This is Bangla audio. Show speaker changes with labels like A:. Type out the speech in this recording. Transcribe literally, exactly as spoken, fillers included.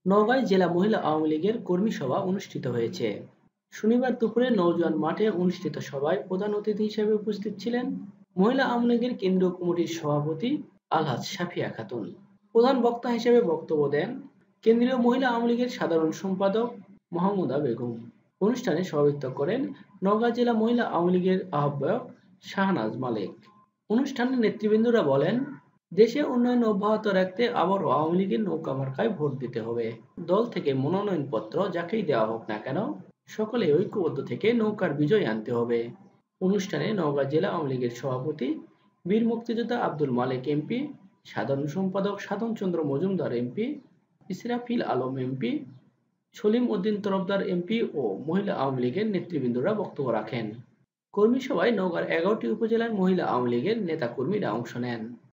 A: নওগাঁয় জেলা মহিলা আওয়ামী লীগের কর্মী সভা অনুষ্ঠিত হয়েছে। শনিবার দুপুরে নৌজোয়ান মাঠে অনুষ্ঠিত সভায় প্রধান অতিথি হিসেবে উপস্থিত ছিলেন মহিলা আওয়ামী লীগের কেন্দ্রীয় কমিটির সভাপতি আলহাজ সাফিয়া খাতুন। প্রধান বক্তা হিসেবে বক্তব্য দেন কেন্দ্রীয় মহিলা আওয়ামী লীগের সাধারণ সম্পাদক মাহমুদা বেগম। অনুষ্ঠানে সভাপতিত্ব করেন নওগাঁ জেলা মহিলা আওয়ামী লীগের আহ্বায়ক শাহনাজ মালিক। অনুষ্ঠানে নেতৃবৃন্দরা বলেন, দেশে উন্নয়ন অব্যাহত রাখতে আবারও আওয়ামী লীগের নৌকা মার্কায় ভোট দিতে হবে। দল থেকে মনোনয়নপত্র যাকেই দেওয়া হোক না কেন, সকলে ঐক্যবদ্ধ থেকে নৌকার বিজয় আনতে হবে। অনুষ্ঠানে নওগাঁ জেলা আওয়ামী লীগের সভাপতি বীর মুক্তিযোদ্ধা আব্দুল মালেক এমপি, সাধারণ সম্পাদক Sadhan Chandra Majumdar MP, Israfil Alam MP, Salim Uddin Tarafdar MP ও মহিলা আওয়ামী লীগের নেতৃবৃন্দরা বক্তব্য রাখেন। কর্মী সভায় নওগাঁর এগারোটি উপজেলার মহিলা আওয়ামী লীগের নেতা কর্মীরা অংশ নেন।